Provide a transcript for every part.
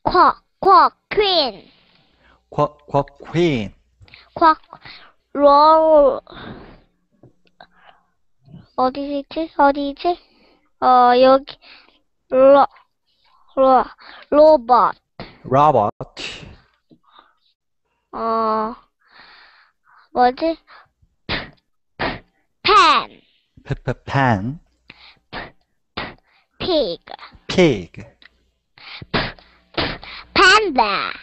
queen. queen. roll. 어디지? 여기, 로봇. robot. 뭐지? pen. pen. pig. panda.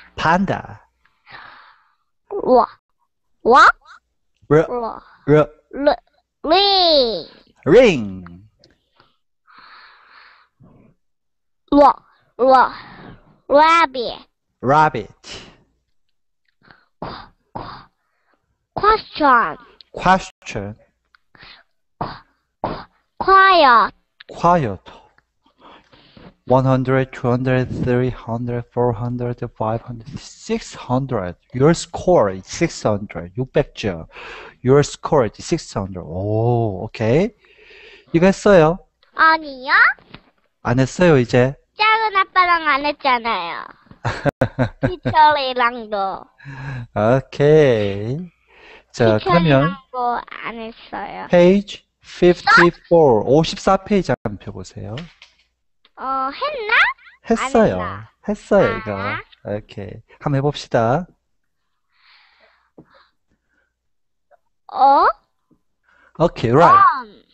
ring. rabbit. question. quiet. 100, 200, 300, 400, 500, 600. Your score is 600. 600점. Your score is 600. 오, 오케이. 이거 했어요? 아니요? 안 했어요, 이제? 작은 아빠랑 안 했잖아요. 피처리랑도. 오케이. 자, 그러면 피처리랑도 안 했어요. page 54. 54페이지 한번 펴보세요. 했나? 했어요. 안 했나? 했어요, 이거. 오케이. 한번 해봅시다. 오케이, right.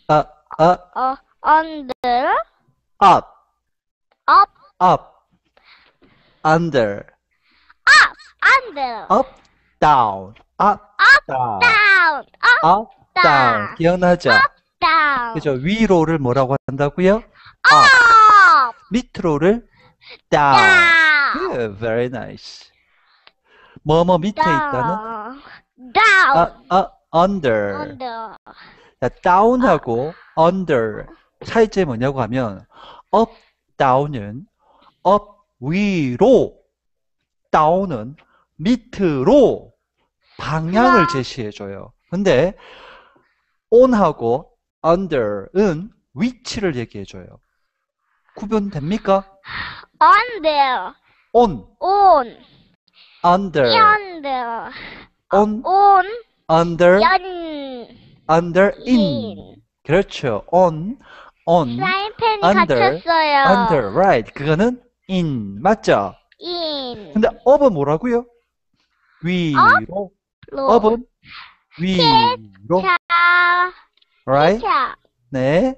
under. up, up, under, under. up, down, up, down, down, up, down. 기억나죠? down. 그죠? 위로를 뭐라고 한다고요? up. up, 밑으로를 down. down. Good, very nice. 뭐뭐 밑에 있다는 down, under. under. 자, down하고 under 차이점이 뭐냐고 하면 up, down은 up 위로, down은 밑으로 방향을 제시해줘요. 근데 on하고 under은 위치를 얘기해줘요. 구분됩니까? under, on, under, under, on, under, under, in. 그렇죠. on, 프라이팬이 under, 갇혔어요. under, right. 그거는 in, 맞죠? in. 근데 up은 뭐라고요? 위로. up은 위로. 자, right? 자, 네.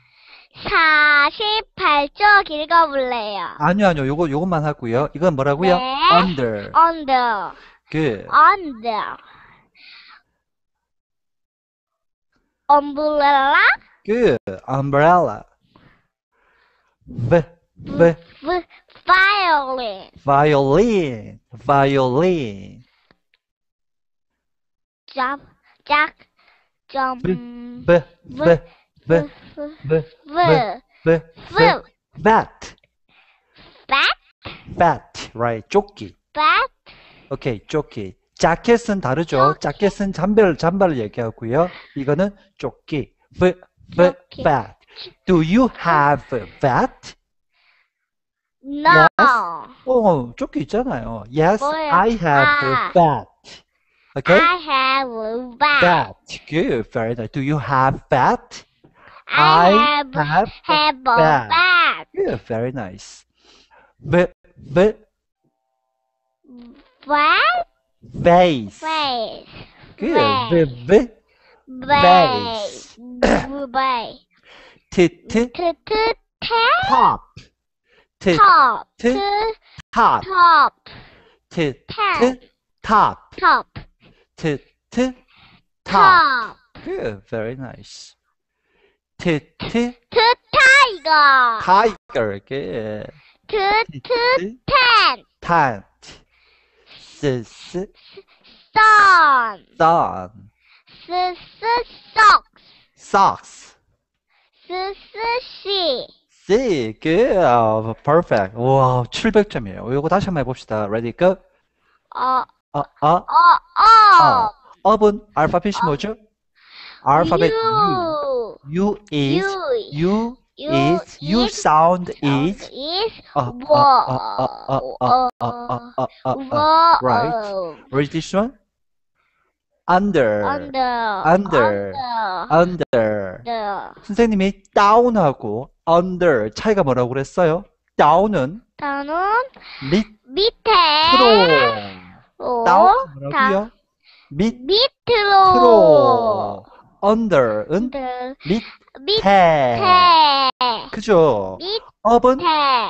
48쪽 읽어볼래요. 아니요. 요것만 하고요. 이건 뭐라고요? 네. under. under, Good. under. umbrella, Good. Umbrella. violin, Violin. jump, jump, bat. bat, Right. 조끼. bat, 오케이, 조끼. 자켓은 다르죠. 자켓은 잠바를 얘기하고요. 이거는 조끼. 조끼. bat. Do you have a bat? no. 조끼 있잖아요. Yes, 뭐예요? I have a bat. Okay? I have a bat. Bat. Good. Very nice. Do you have bat? I have a a bat. Good. Very nice. What? Vase. Face. Good. Base. Base. Top. Top. Top. Top. Top. Top. Top. Top. Good. Very nice. Tiger. Tiger. Good. Tent. Tent. Sun. Sun. Socks. Socks. She. See, good. Perfect. 와, 700점이에요. 이거 다시 한번 해봅시다. Ready, go. up은 알파벳이 뭐죠? 알파벳 U. U is is, you sound is, right. Read this one. Under, under, under. 선생님이 down하고 under 차이가 뭐라고 그랬어요? down은 다는 밑으로, 밑에 down 뭐라고요? 밑으로, 밑으로 under은 밑에, 밑에 그죠? 밑에 up은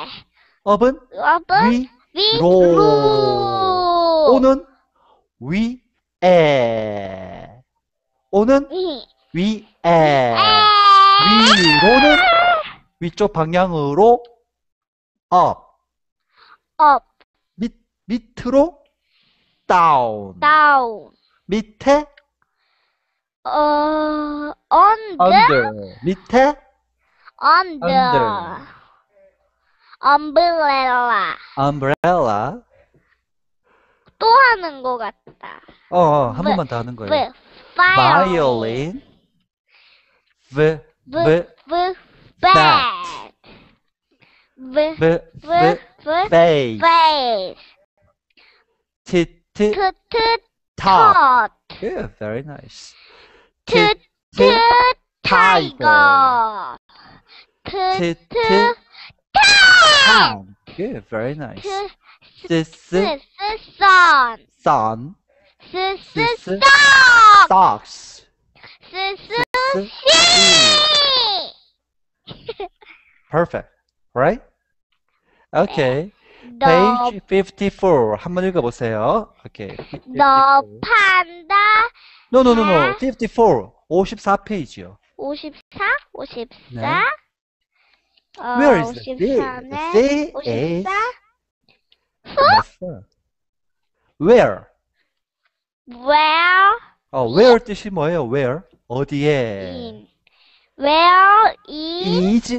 업은 위로, 위로 오는 위에, 오는 위에, 위로는 위쪽 방향으로 up, 업 밑으로 down, 다운 밑에 under 밑에 under umbrella umbrella. 또 하는 것 같다. 한 번만 더 하는 거예요. violin violin, bat face, face top. tot Good, very nice. tiger town. Good, very nice. sun Sun, sock socks. Perfect, right? Okay. Page 54. 한번 읽어보세요. Okay. 너 판다 No. 54. 54페이지요. 54 네. Where is the C? The 54네 C is 54 맞어. Where? where where 뜻이 뭐예요? Where? 어디에? in where is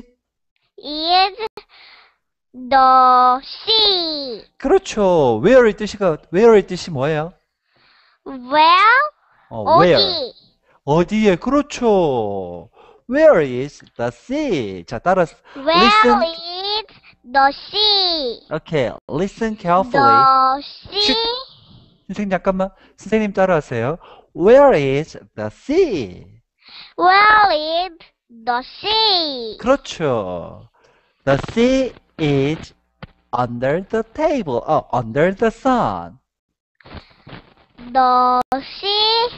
the sea 그렇죠. where의 뜻이 뭐예요? where where. 어디에? 그렇죠. Where is the sea? 자, 따라서 where listen. is the sea Okay, listen carefully. the sea 선생님 잠깐만. 선생님 따라하세요. Where is the sea? where is the sea 그렇죠. The sea is under the table. Under the sun. the sea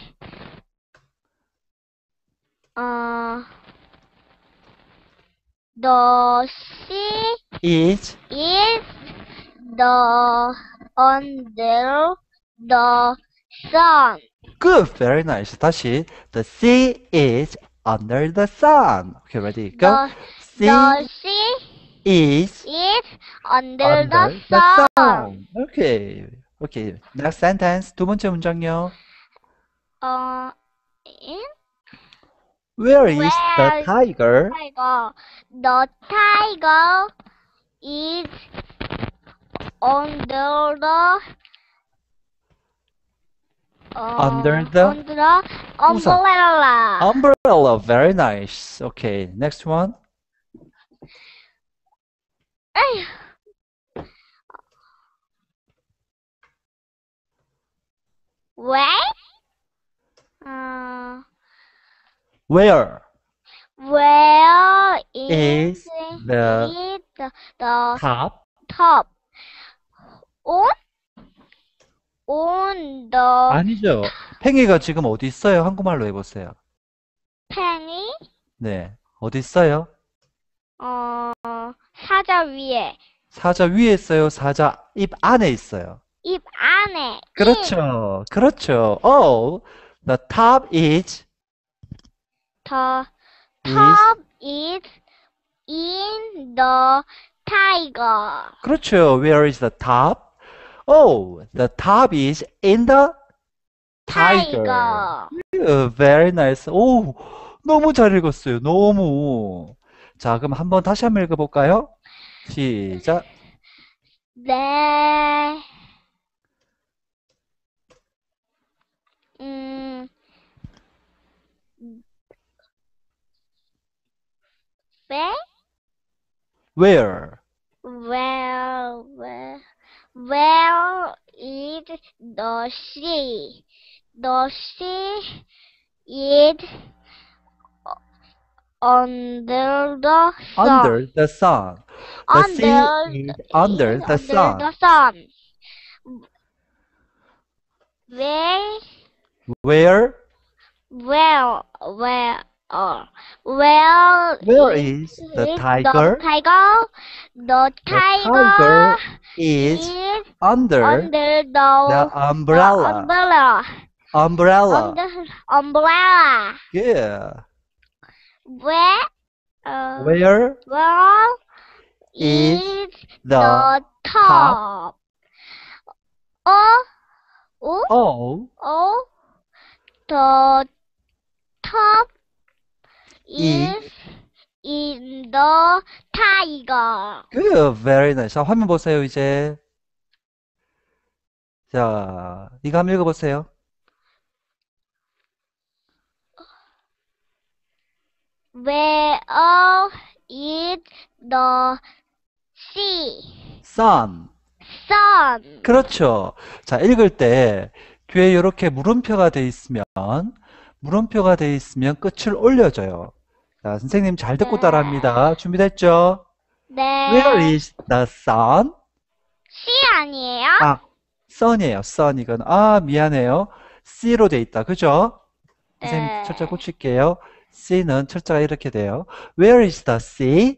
the sea Is is the under the sun. good. Very nice. 다시. The sea is under the sun. Okay, ready? Go. The Sea sea is is under under the the sun. sun. Okay. Okay. Next sentence. 두 번째 문장요. In Where is the Where- tiger? tiger. The tiger is under the Under the umbrella. Umbrella. Very nice. Okay. Next one. 에휴. Where? Where Where is is the the top top? On the 아니죠. 팽이가 지금 어디 있어요? 한국말로 해보세요. 팽이 네. 어디 있어요? 사자 위에 사자 위에 있어요? 사자 입 안에 있어요? 입 안에 그렇죠. 그렇죠. Oh, the top is The top is in the tiger. 그렇죠. Where is the top? Oh, the top is in the tiger. Very nice. 오, 너무 잘 읽었어요. 너무. 자, 그럼 한번 다시 한번 읽어볼까요? 시작. 네. 배? Where? Where is the sea? The sea is under the sun. Under the sun. The sea is under the sun. the sun. Where Where? Where Where is the tiger? The The tiger tiger is is under under the umbrella. Umbrella. Umbrella. Yeah. Where Where is is the the top? oh The top is is in the tiger. good. Very nice. 자, 화면 보세요, 이제. 자, 이거 한번 읽어보세요. Where is the sea? Sun. Sun. 그렇죠. 자, 읽을 때 뒤에 이렇게 물음표가 돼 있으면 끝을 올려줘요. 자, 선생님 잘 듣고 네. 따라합니다. 준비됐죠? 네. Where is the sun? sea 아니에요? 아, sun이에요. sun 이건 미안해요. C로 돼 있다. 그죠? 선생님 네. 철자 고칠게요. C는 철자가 이렇게 돼요. Where is the sea?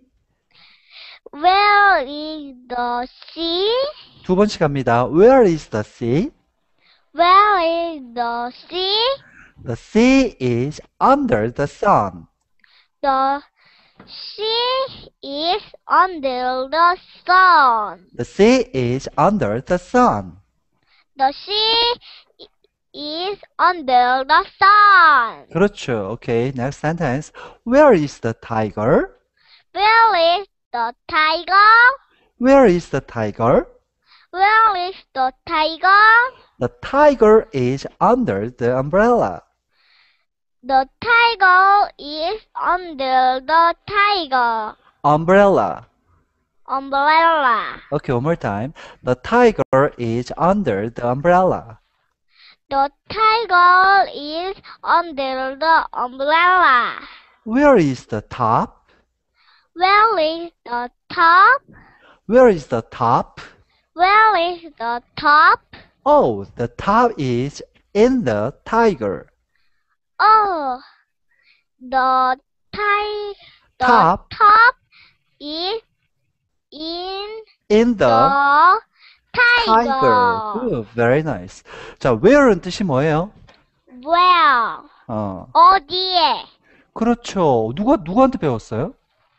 Where is the sea? 두 번씩 갑니다. Where is the sea? Where is the sea? The sea is under the sun. The sea is under the sun. The sea is under the sun. The sea is under the sun. 그렇죠. Okay, next sentence. Where is the tiger? Where is the tiger? Where is the tiger? Where is the tiger? The tiger is under the umbrella. The tiger is under the tiger Umbrella. umbrella. Okay, one more time. The tiger is under the umbrella. The tiger is under the umbrella. Where is the top? Where is the top? Where is the top? Where is the top? Oh, the top is in the tiger. Oh, the Top top is in in the the tiger. tiger. Good, very nice. 자, where는 뜻이 뭐예요? Where? 어디에? 그렇죠. 누구한테 배웠어요?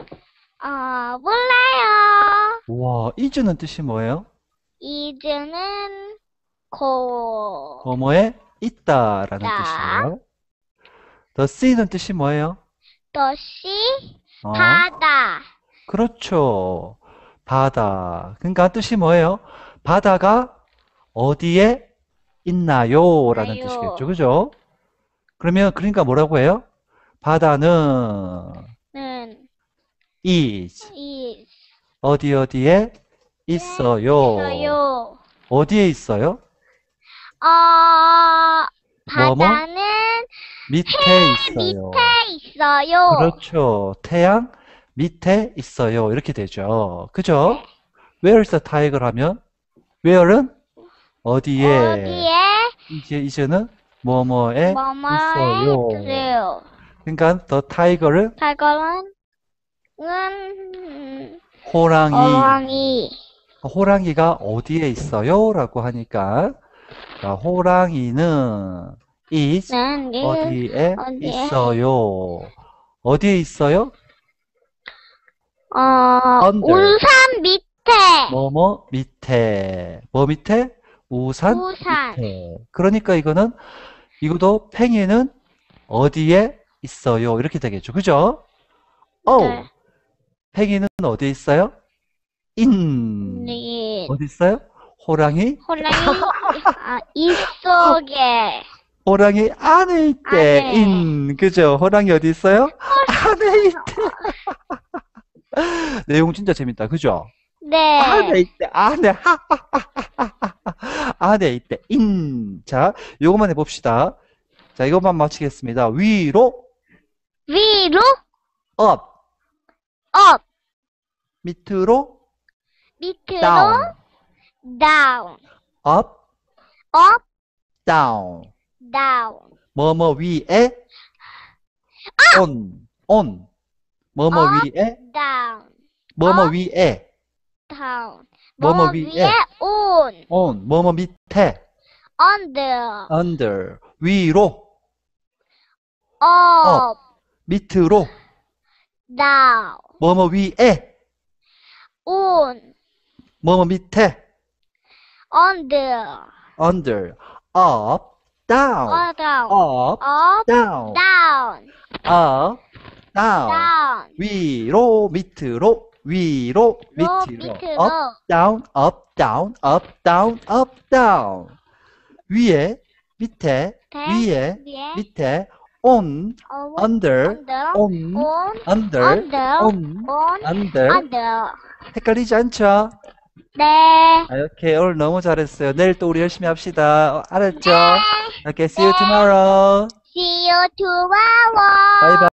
몰라요. 와, is는 뜻이 뭐예요? 이즈는 뭐뭐에 있다라는 있다. 뜻이에요. The sea는 뜻이 뭐예요? The sea, 어, 바다. 그렇죠. 바다. 그러니까 뜻이 뭐예요? 바다가 어디에 있나요? 라는 있나요. 뜻이겠죠. 그죠? 그러니까 뭐라고 해요? 바다는 는 is is 어디에 있어요. 있어요. 어디에 있어요? 바다는 밑에 있어요. 밑에 있어요. 그렇죠. 태양 밑에 있어요. 이렇게 되죠. 그죠? Where's the tiger 하면 where는 어디에 이제는 뭐뭐에 있어요. 있어요. 그러니까 the tiger은 타이거는 호랑이. 호랑이. 호랑이가 어디에 있어요? 라고 하니까 자, 호랑이는 is 어디에 있어요? 어디에 있어요? under. 우산 밑에. 뭐뭐 밑에. 뭐 밑에? 우산 밑에. 그러니까 이것도 팽이는 어디에 있어요? 이렇게 되겠죠. 그죠? 네. 팽이는 어디에 있어요? 네. 어디 있어요? 호랑이 입속에. 호랑이 안에 있대. 안에. 그죠? 호랑이 어디 있어요? 안에 있대. 내용 진짜 재밌다. 그죠? 네. 안에 있대. 안에 안에 있대. 자, 요것만 해봅시다. 자, 이것만 마치겠습니다. 위로, 위로, up, 업, 밑으로, 밑으로, down, 다운, up, 업, down. 다운, 뭐뭐 위에, on, 뭐뭐 up, 위에, 다운, 뭐뭐 up, 위에, 다운. 뭐뭐 뭐 위에, 위에 on, on, 뭐뭐 밑에, under, under, 위로, up, 밑으로, down, 뭐뭐 위에, on, 뭐뭐 밑에, under, under, up, down, down, up, up, down, down, up, down, down, 위로, 밑으로, 위로, 로, 밑으로, 밑으로, up, down, up, down, up, down, up, down. 위에, 밑에, 대, 위에, 위에, 밑에, on, under, under, on, on, under, under, on, on, under. under. 헷갈리지 않죠? 네. 아, 오케이, 오늘 너무 잘했어요. 내일 또 우리 열심히 합시다. 알았죠? 네. 오케이, see you tomorrow. See you tomorrow. 바이바이.